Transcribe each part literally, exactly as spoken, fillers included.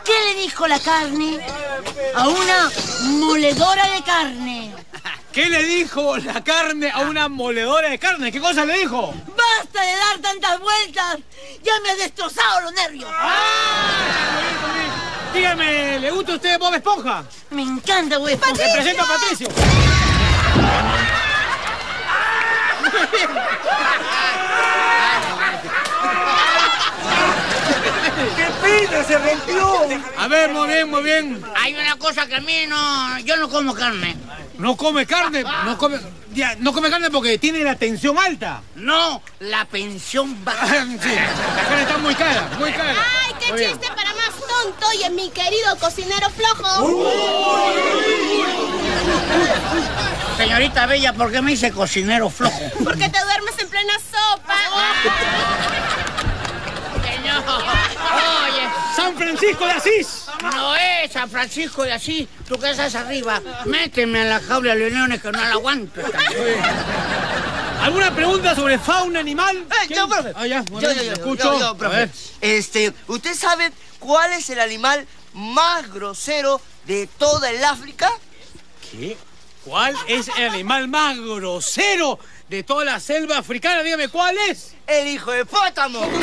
¿Qué le dijo la carne a una moledora de carne? ¿Qué le dijo la carne a una moledora de carne? ¿Qué cosa le dijo? ¡Basta de dar tantas vueltas! ¡Ya me has destrozado los nervios! ¡Ah! Dígame, ¿le gusta a usted Bob Esponja? Me encanta Bob Esponja. Le presento a Patricio. ¡Qué pena! ¡Se rompió! A ver, muy bien, muy bien. Hay una cosa que a mí no... Yo no como carne. ¿No come carne? No come, ya, no come carne porque tiene la tensión alta. No, la pensión baja. Sí, la carne está muy cara, muy cara. ¡Ay, qué Muy chiste bien. para más tonto! Y en mi querido cocinero flojo. Señorita Bella, ¿por qué me dice cocinero flojo? Porque te duermes en plena sopa. Señor, oye, ¡San Francisco de Asís! no es San Francisco de Asís. Tú que estás arriba, méteme a la jaula de los leones que no la aguanto. ¿Alguna pregunta sobre fauna animal? Eh, yo, profe. Ah, ya, Yo, bueno, yo, yo, escucho. yo, yo, profe. A ver. Este, ¿usted sabe cuál es el animal más grosero de toda el África? ¿Qué? ¿Cuál es el animal más grosero de toda la selva africana? Dígame, ¿cuál es? El hijo de pótamo. ¡Mi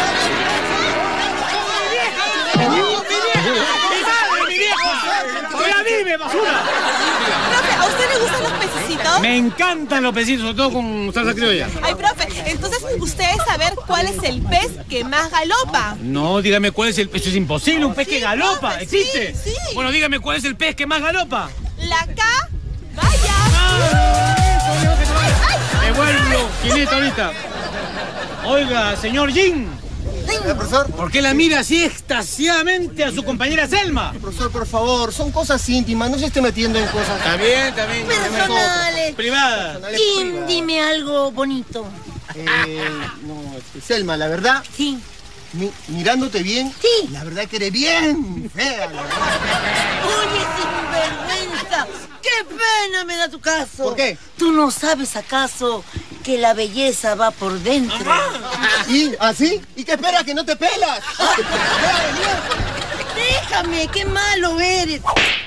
madre, mi vieja! ¡Oiga, dime, basura! Profe, ¿a usted le gustan los pececitos? Me encantan los pesitos, sobre todo con salsa criolla. Ay, profe, entonces usted debe saber cuál es el pez que más galopa. No, dígame cuál es el pez. Eso es imposible, un pez que galopa. profe, ¿Existe? sí, sí. Bueno, dígame cuál es el pez que más galopa. La K, vaya. Devuelvo, quinito ahorita. Oiga, señor Jin. ¿Eh, profesor? ¿Por qué la mira así extasiadamente a su compañera Selma? Profesor, por favor, son cosas íntimas, no se esté metiendo en cosas... Está bien, está bien. Personales. Privadas. personales Jim, privadas. dime algo bonito. Eh, no, este, Selma, la verdad, Sí. mi- mirándote bien, Sí. la verdad que eres bien fea, la verdad. Oye, sinvergüenza. ¡Qué pena me da tu caso! ¿Por qué? ¿Tú no sabes acaso que la belleza va por dentro? ¿Y así? ¿Y qué esperas, que no te pelas? Déjame, qué malo eres.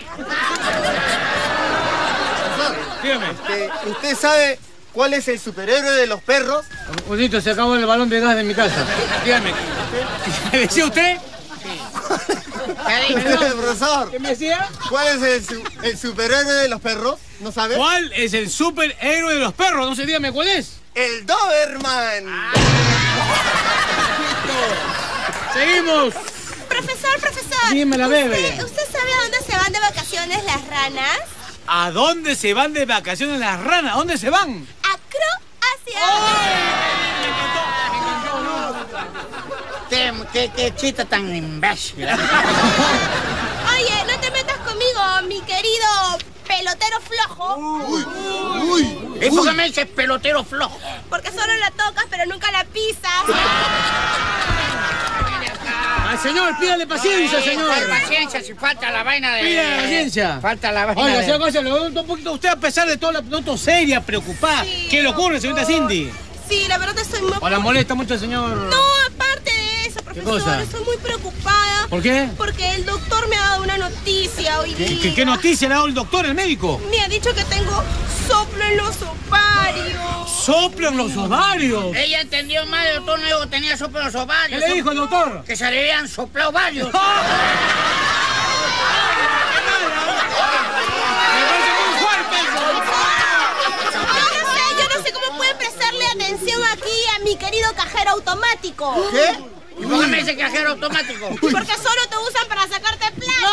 Dígame. Este, ¿usted sabe cuál es el superhéroe de los perros? Bonito, se acabó el balón de gas de mi casa. Dígame. ¿Me decía usted? Usted, profesor, ¿Qué me decía? ¿cuál es el, su- el superhéroe de los perros? ¿No sabe? ¿Cuál es el superhéroe de los perros? No sé, dígame cuál es. El Doberman. Seguimos. Profesor, profesor. Dime la bebé. ¿Usted, ¿Usted sabe a dónde se van de vacaciones las ranas? ¿A dónde se van de vacaciones las ranas? ¿A dónde se van? A Croacia. Me encantó, me encantó, ¿no? ¿Qué, qué, qué chiste tan imbécil? Oye, no te metas conmigo, mi querido pelotero flojo. Uy, ¿Y por qué me dices pelotero flojo? Porque solo la tocas, pero nunca la pisas. Al señor, pídale paciencia, Ay, señor. ¿cuál paciencia si falta la vaina de... Pídale paciencia. Falta la vaina Oiga, de... señor García, lo veo un poquito usted a pesar de todo, la noto seria, preocupada. Sí, ¿Qué le por ocurre, señorita favor. Cindy? Sí, la verdad estoy muy... ¿O la molesta mucho el señor? No, aparte de eso, profesor, cosa? estoy muy preocupada. ¿Por qué? Porque el doctor me ha dado una noticia hoy ¿Qué, día. qué- qué noticia le ha dado el doctor, el médico? Me ha dicho que tengo soplo en los ovarios. ¡Soplan los ovarios! Ella entendió mal, el doctor no dijo que tenía soplo en los ¿Qué ovarios. le dijo el doctor? Que se le habían soplado varios. Me parece muy fuerte eso. Yo no sé, yo no sé cómo puede prestarle atención aquí a mi querido cajero automático. ¿qué? ¿Y por qué me dice cajero automático? Porque solo te usan para sacarte plata.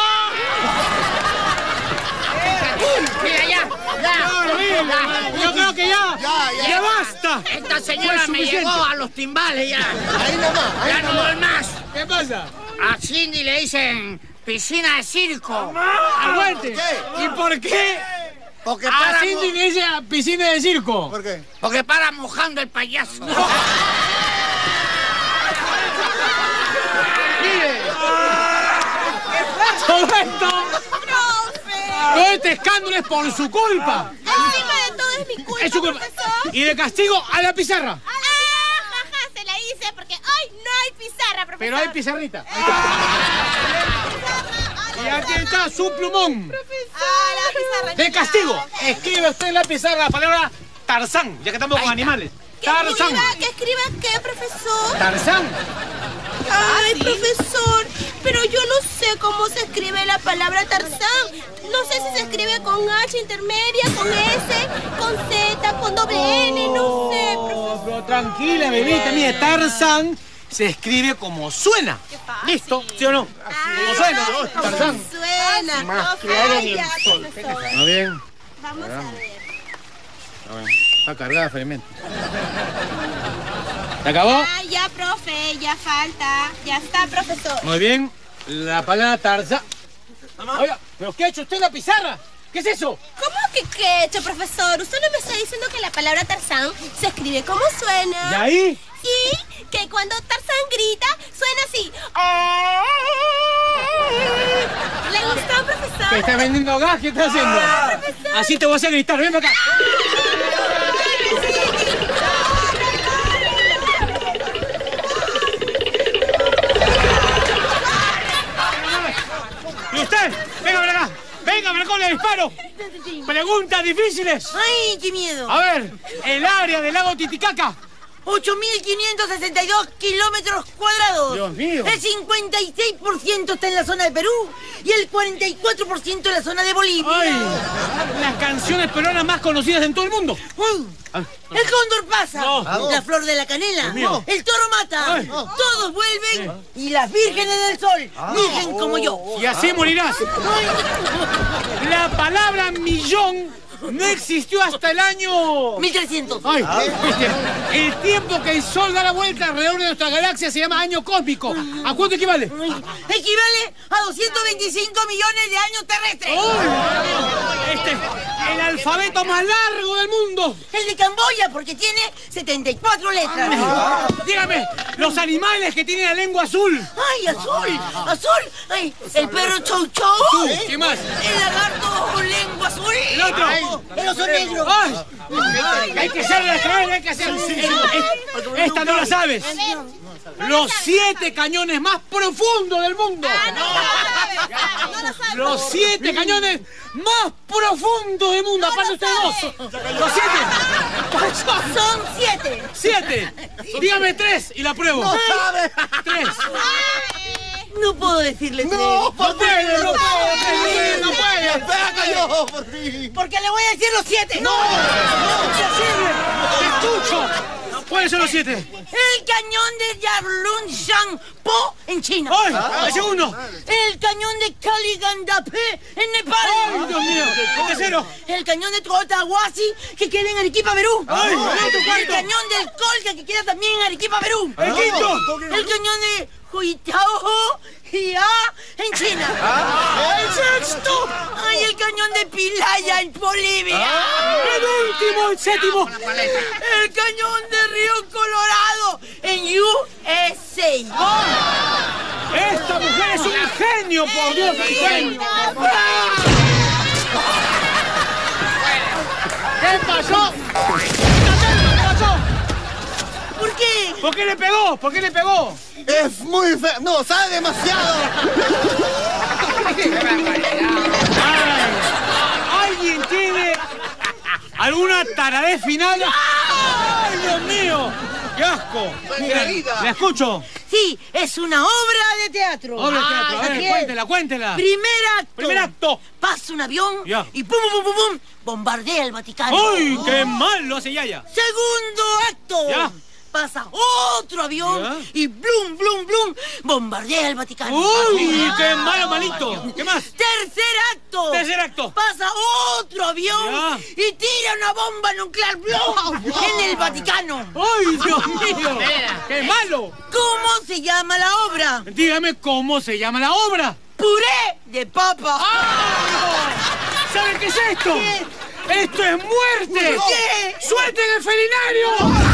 Mira, ya, ya. Yo creo que ya, Ya, ya. ya basta. Esta señora Fue me suficiente. llegó a los timbales ya. Ahí nomás, ahí Ya no nomás. voy más. ¿Qué pasa? A Cindy le dicen piscina de circo. Aguante. ¿Y por qué? Porque A para, Cindy le dice a piscina de circo. ¿Por qué? porque para mojando el payaso. Todo esto, ¡Profe! todo este escándalo es por su culpa. Encima de todo es mi culpa, Es su culpa. profesor. Y de castigo a la pizarra. ¡Ah, jaja! Se la hice porque hoy no hay pizarra, profesor. Pero hay pizarrita. Profesor, Y aquí está su plumón. Ah, la pizarra. De castigo, escribe usted en la pizarra la palabra Tarzán, ya que estamos con animales. ¿Que Tarzán. escriba, ¿Que escriba qué, profesor? Tarzán. Ay, profesor, pero yo no sé cómo se escribe la palabra Tarzán. No sé si se escribe con H intermedia, con S, con Z, con doble N, no sé, profesor. Pero tranquila, bebita, mire, Tarzán se escribe como suena. ¿Listo? ¿Sí o no? Como suena. Tarzán. Suena, Más no claro que el falla, sol. profesor. Está bien. Vamos a ver. Está bien. Está cargada felizmente. ¿Se acabó? Ah, ya, profe, ya falta. Ya está, profesor. Muy bien. La palabra Tarzán. Oiga, ¿pero qué ha hecho usted en la pizarra? ¿Qué es eso? ¿Cómo que qué he hecho, profesor? ¿Usted no me está diciendo que la palabra Tarzán se escribe como suena? ¿Y ahí? Sí, que cuando Tarzán grita, suena así. ¿Le gustó, profesor? ¿Qué está vendiendo gas? ¿Qué está haciendo? Así te voy a hacer gritar. Ven para acá. ¿Y usted? Venga para acá. Venga para acá, le disparo. Preguntas difíciles. ¡Ay, qué miedo! A ver, el área del lago Titicaca. ocho mil quinientos sesenta y dos kilómetros cuadrados. Dios mío. El cincuenta y seis por ciento está en la zona de Perú y el cuarenta y cuatro por ciento en la zona de Bolivia. Ay, las canciones peruanas más conocidas en todo el mundo. Uy, el cóndor pasa, No. la flor de la canela, mío. el toro mata, Ay. todos vuelven y las vírgenes del sol, virgen como yo. Y así morirás. La palabra millón no existió hasta el año... mil trescientos. Ay, viste, el tiempo que el Sol da la vuelta alrededor de nuestra galaxia se llama año cósmico. ¿A cuánto equivale? Equivale a doscientos veinticinco millones de años terrestres. ¡Ay! Este, el alfabeto más largo del mundo. El de Camboya, porque tiene setenta y cuatro letras. Dígame, los animales que tienen la lengua azul. ¡Ay, azul! ¡Azul! ¡Ay! El perro chau chau. Tú, ¿qué más? El lagarto lengua azul. El otro. Ay, el oso negro. ¡Ay! Hay que hacer la cabeza, hay que hacer. Esta no la sabes. Los siete cañones más profundos del mundo. Ah, no lo sabe. Ah, no lo sabe. Los siete cañones más profundos del mundo. No Aparte lo ustedes dos. Los siete. ¿Cuáles son? Son siete. Siete. Dígame tres y la pruebo. ¡No sabe! Tres. No puedo decirle tres. ¡No, por No puede, no puede, no puede. ¡Espera, cayó, por fin! Porque le voy a decir los siete. ¡No! ¡No! ¡Te escucho! ¿Cuáles son los siete? El cañón de Yarlunshan Po en China. ¡Ay! ¡El segundo! El cañón de Kaligandapé en Nepal. ¡Ay, Dios mío! ¿El tercero? El cañón de Cotahuasi que queda en Arequipa, Perú. ¡Ay! El cañón del Colca que queda también en Arequipa, Perú. ¡El quinto! El cañón de Huitao Hia en China. ¡El sexto! ¡Ay, el cañón de Pilaya en Bolivia! ¡El último! ¡El séptimo! ¡El cañón de Río Colorado en U S A! ¡Esta mujer es un genio, por Dios! ¡Un genio! ¿Qué pasó? ¿Qué pasó? ¿Por qué? ¿Por qué le pegó? ¿Por qué le pegó? ¡Es muy feo! ¡No, sabe demasiado! Ay, ¿alguien tiene alguna taradez final? ¡Ay, Dios mío! ¡Qué asco! ¿La escucho? Sí, es una obra de teatro. Obra de teatro, a ver, Así es. cuéntela, cuéntela. Primer acto. Primer acto. Pasa un avión Ya. y pum, pum, pum, pum, bombardea el Vaticano. ¡Ay, qué mal lo hace Yaya! Segundo acto. Ya. Pasa otro avión Ya. y blum, blum, blum, bombardea el Vaticano. ¡Uy, qué malo, malito! ¿Qué más? Tercer acto. Tercer acto. Pasa otro avión Ya. y tira una bomba nuclear blum, en el Vaticano. ¡Ay, Dios mío! ¡Qué malo! ¿Cómo se llama la obra? Dígame cómo se llama la obra. Puré de papa. ¡Ah! ¿Saben qué es esto? ¿Qué? ¡Esto es muerte! ¿Qué? ¡Suelten el felinario!